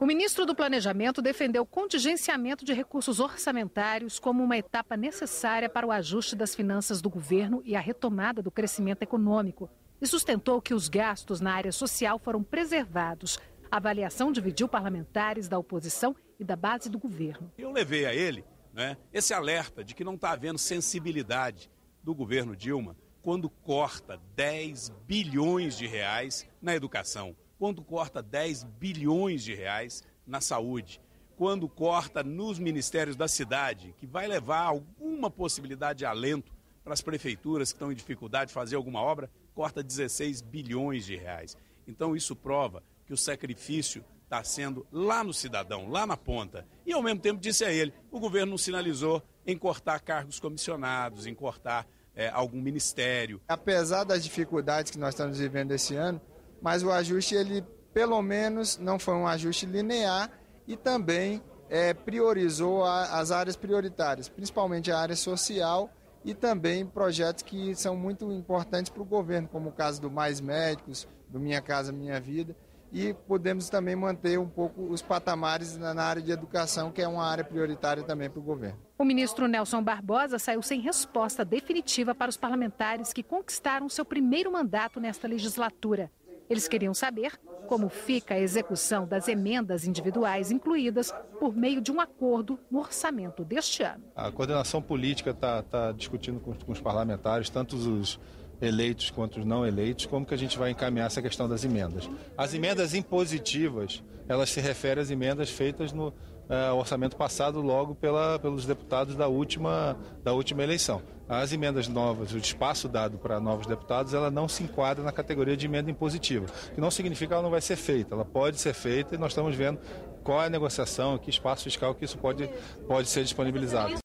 O ministro do Planejamento defendeu o contingenciamento de recursos orçamentários como uma etapa necessária para o ajuste das finanças do governo e a retomada do crescimento econômico. E sustentou que os gastos na área social foram preservados. A avaliação dividiu parlamentares da oposição e da base do governo. Eu levei a ele, esse alerta de que não está havendo sensibilidade do governo Dilma quando corta 10 bilhões de reais na educação, quando corta 10 bilhões de reais na saúde, quando corta nos ministérios da cidade, que vai levar alguma possibilidade de alento para as prefeituras que estão em dificuldade de fazer alguma obra, corta 16 bilhões de reais. Então isso prova que o sacrifício está sendo lá no cidadão, lá na ponta. E ao mesmo tempo disse a ele, o governo não sinalizou em cortar cargos comissionados, em cortar algum ministério. Apesar das dificuldades que nós estamos vivendo esse ano, mas o ajuste, ele pelo menos não foi um ajuste linear e também priorizou as áreas prioritárias, principalmente a área social e também projetos que são muito importantes para o governo, como o caso do Mais Médicos, do Minha Casa Minha Vida, e podemos também manter um pouco os patamares na área de educação, que é uma área prioritária também para o governo. O ministro Nelson Barbosa saiu sem resposta definitiva para os parlamentares que conquistaram seu primeiro mandato nesta legislatura. Eles queriam saber como fica a execução das emendas individuais incluídas por meio de um acordo no orçamento deste ano. A coordenação política está discutindo com os parlamentares, tanto os eleitos quanto os não eleitos, como que a gente vai encaminhar essa questão das emendas. As emendas impositivas, elas se referem às emendas feitas no orçamento passado logo pelos deputados da última eleição. As emendas novas, o espaço dado para novos deputados, ela não se enquadra na categoria de emenda impositiva, que não significa que ela não vai ser feita, ela pode ser feita e nós estamos vendo qual é a negociação, que espaço fiscal que isso pode ser disponibilizado.